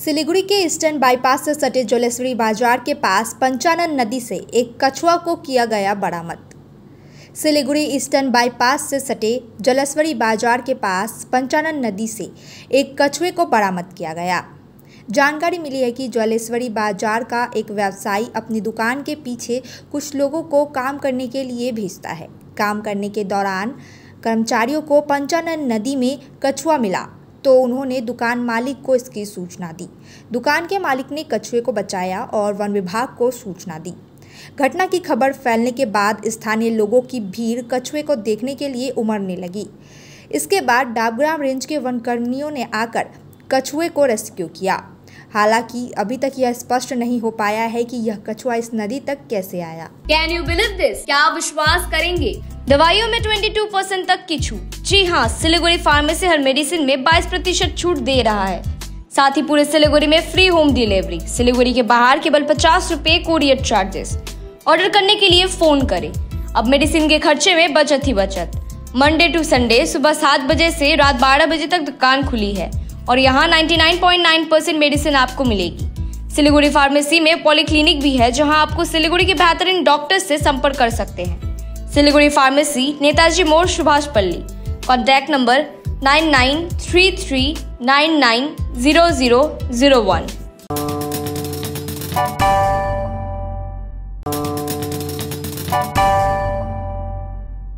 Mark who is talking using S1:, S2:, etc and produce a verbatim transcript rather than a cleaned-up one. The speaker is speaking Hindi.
S1: सिलीगुड़ी के ईस्टर्न बाईपास से सटे जलेश्वरी बाजार के पास पंचानन नदी से एक कछुआ को किया गया बरामद। सिलीगुड़ी ईस्टर्न बाईपास से सटे जलेश्वरी बाजार के पास पंचानन नदी से एक कछुए को बरामद किया गया। जानकारी मिली है कि जलेश्वरी बाजार का एक व्यवसायी अपनी दुकान के पीछे कुछ लोगों को काम करने के लिए भेजता है। काम करने के दौरान कर्मचारियों को पंचानन नदी में कछुआ मिला तो उन्होंने दुकान मालिक को इसकी सूचना दी। दुकान के मालिक ने कछुए को बचाया और वन विभाग को सूचना दी। घटना की खबर फैलने के बाद स्थानीय लोगों की भीड़ कछुए को देखने के लिए उमड़ने लगी। इसके बाद डाबग्राम रेंज के वन कर्मियों ने आकर कछुए को रेस्क्यू किया। हालांकि अभी तक यह स्पष्ट नहीं हो पाया है कि यह कछुआ इस नदी तक कैसे आया।
S2: Can you believe this? क्या आप विश्वास करेंगे? दवाइयों में बाईस परसेंट तक की छूट। जी हाँ, सिलीगुड़ी फार्मेसी हर मेडिसिन में बाईस प्रतिशत छूट दे रहा है। साथ ही पूरे सिलीगुड़ी में फ्री होम डिलीवरी। सिलीगुड़ी के बाहर केवल पचास रुपए कोरियर चार्जेस। ऑर्डर करने के लिए फोन करें। अब मेडिसिन के खर्चे में बचत ही बचत। मंडे टू संडे सुबह सात बजे से रात बारह बजे तक दुकान खुली है और यहाँ निन्यानवे पॉइंट नौ परसेंट मेडिसिन आपको मिलेगी। सिलीगुड़ी फार्मेसी में पॉलीक्लिनिक भी है जहां आपको सिलीगुड़ी के बेहतरीन डॉक्टर से संपर्क कर सकते हैं। सिलीगुड़ी फार्मेसी, नेताजी मोड़, Subhash Palli. Contact number nine nine three three nine nine zero zero zero one.